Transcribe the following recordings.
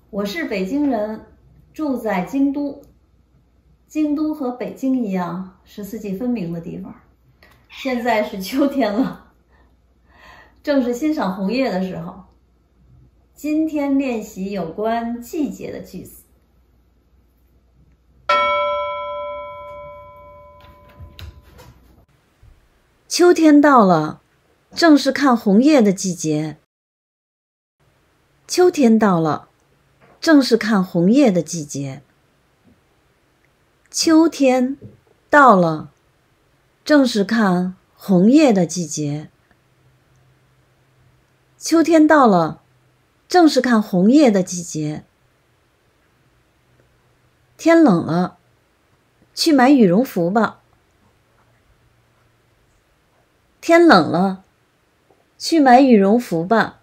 我是北京人，住在京都。京都和北京一样，是四季分明的地方。现在是秋天了，正是欣赏红叶的时候。今天练习有关季节的句子。秋天到了，正是看红叶的季节。秋天到了，正是看红叶的季节。秋天到了，正是看红叶的季节。秋天到了，正是看红叶的季节。天冷了，去买羽绒服吧。天冷了，去买羽绒服吧。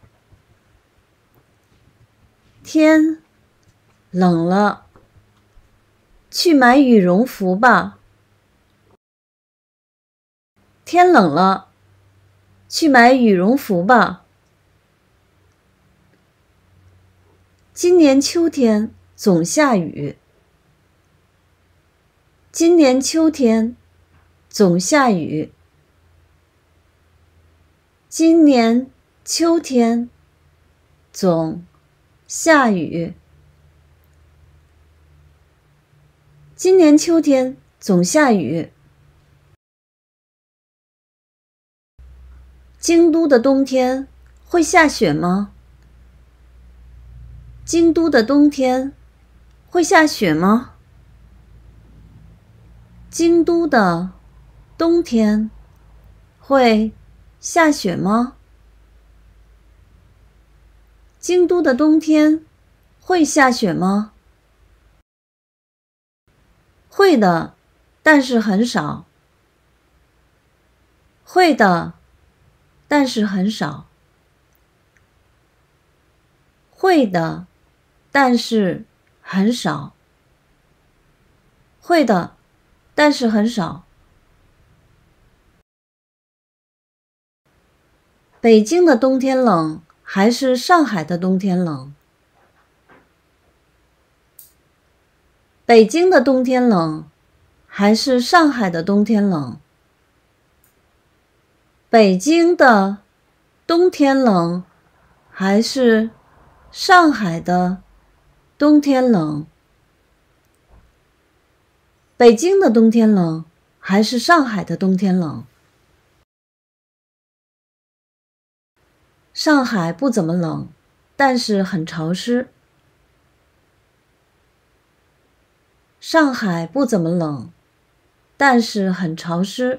天冷了，去买羽绒服吧。天冷了，去买羽绒服吧。今年秋天总下雨。今年秋天总下雨。今年秋天总下雨。今年秋天总下雨。京都的冬天会下雪吗？京都的冬天会下雪吗？京都的冬天会下雪吗？京都的冬天会下雪吗？会的，但是很少。会的，但是很少。会的，但是很少。会的，但是很少。北京的冬天冷，还是上海的冬天冷？北京的冬天冷，还是上海的冬天冷？北京的冬天冷，还是上海的冬天冷？北京的冬天冷，还是上海的冬天冷？上海不怎么冷，但是很潮湿。上海不怎么冷，但是很潮湿。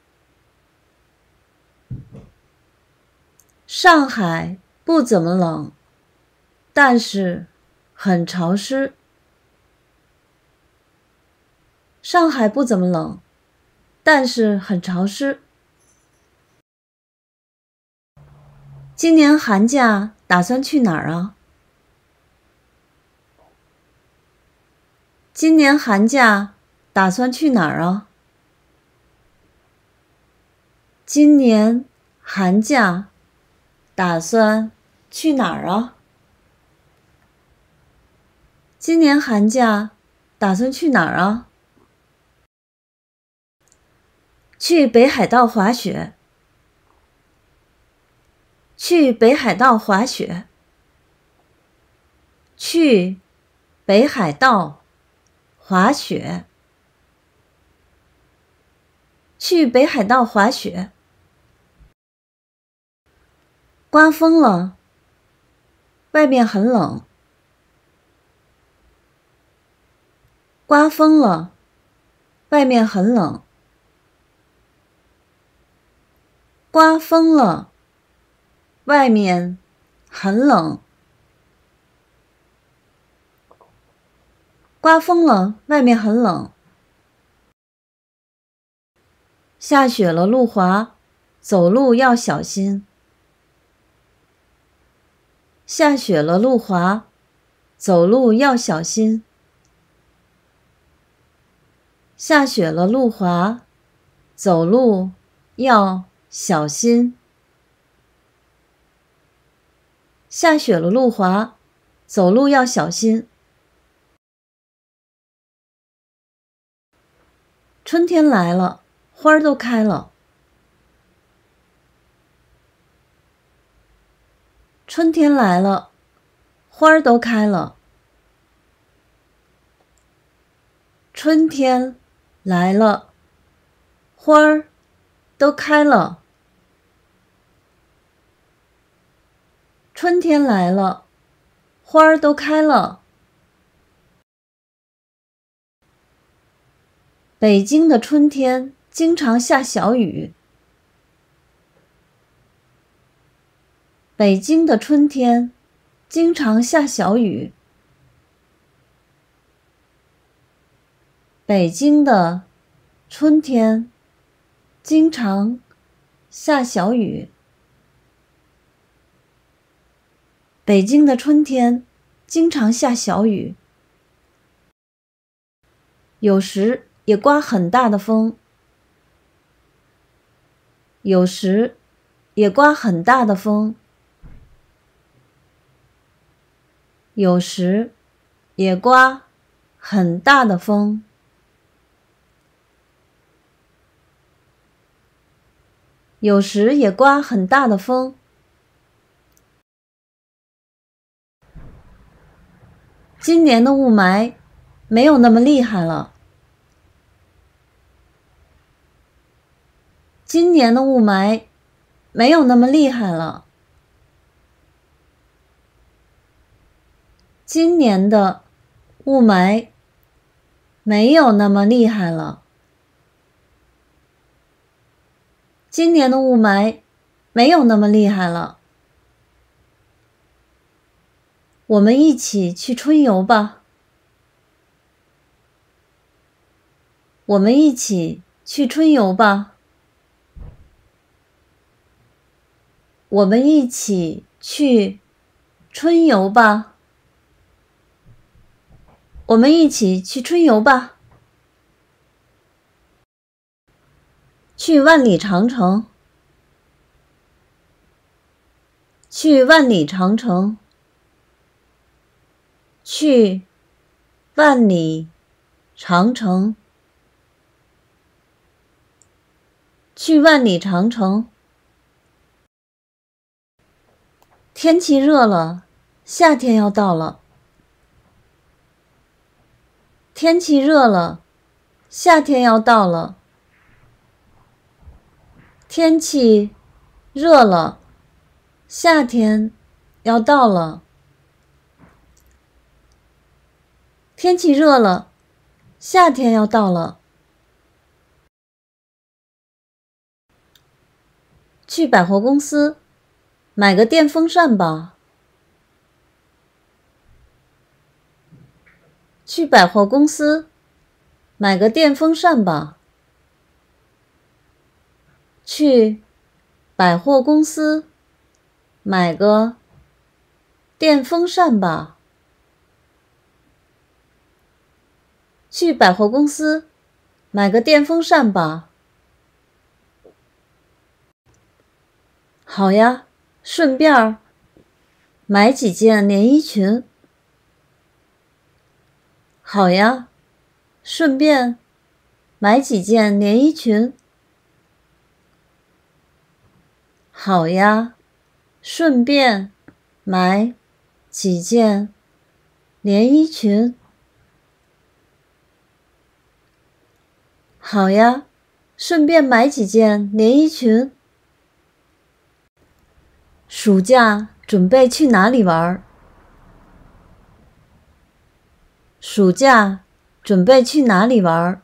上海不怎么冷，但是很潮湿。上海不怎么冷，但是很潮湿。今年寒假打算去哪儿啊？今年寒假打算去哪儿啊？今年寒假打算去哪儿啊？今年寒假打算去哪儿啊？去北海道滑雪。去北海道滑雪。去北海道滑雪。去北海道滑雪。刮风了，外面很冷。刮风了，外面很冷。刮风了，外面很冷。刮风了，外面很冷。下雪了，路滑，走路要小心。下雪了，路滑，走路要小心。下雪了，路滑，走路要小心。下雪了，路滑， 走路要小心。春天来了，花儿都开了。春天来了，花儿都开了。春天来了，花儿都开了。春天来了，花儿都开了。北京的春天经常下小雨。北京的春天经常下小雨。北京的春天经常下小雨。北京的春天经常下小雨，有时也刮很大的风。有时也刮很大的风。有时也刮很大的风。有时也刮很大的风。今年的雾霾没有那么厉害了。今年的雾霾没有那么厉害了。今年的雾霾没有那么厉害了。今年的雾霾没有那么厉害了。我们一起去春游吧。我们一起去春游吧。我们一起去春游吧。我们一起去春游吧。去万里长城。去万里长城。去万里长城。去万里长城。天气热了，夏天要到了。天气热了，夏天要到了。天气热了，夏天要到了。天气热了，夏天要到了。去百货公司买个电风扇吧。去百货公司买个电风扇吧。去百货公司买个电风扇吧。去百货公司买个电风扇吧。好呀，顺便买几件连衣裙。好呀，顺便买几件连衣裙。好呀，顺便买几件连衣裙。好呀，顺便买几件连衣裙。暑假准备去哪里玩？暑假准备去哪里玩？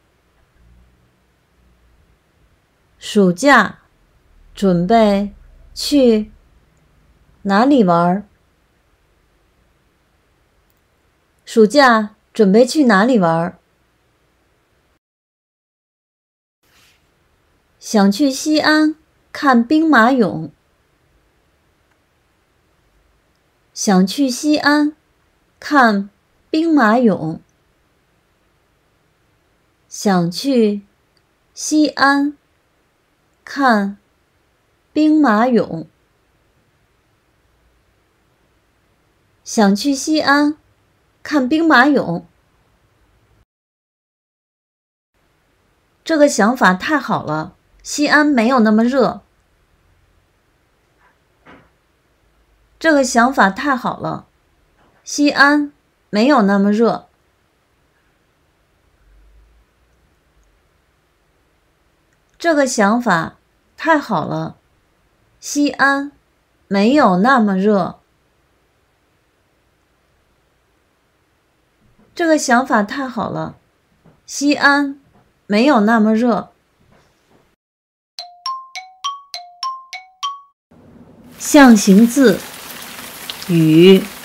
暑假准备去哪里玩？暑假准备去哪里玩？想去西安看兵马俑。想去西安看兵马俑。想去西安看兵马俑。 想去西安看兵马俑。这个想法太好了，西安没有那么热。这个想法太好了，西安没有那么热。这个想法太好了，西安没有那么热。这个想法太好了，西安没有那么热。象形字：雨。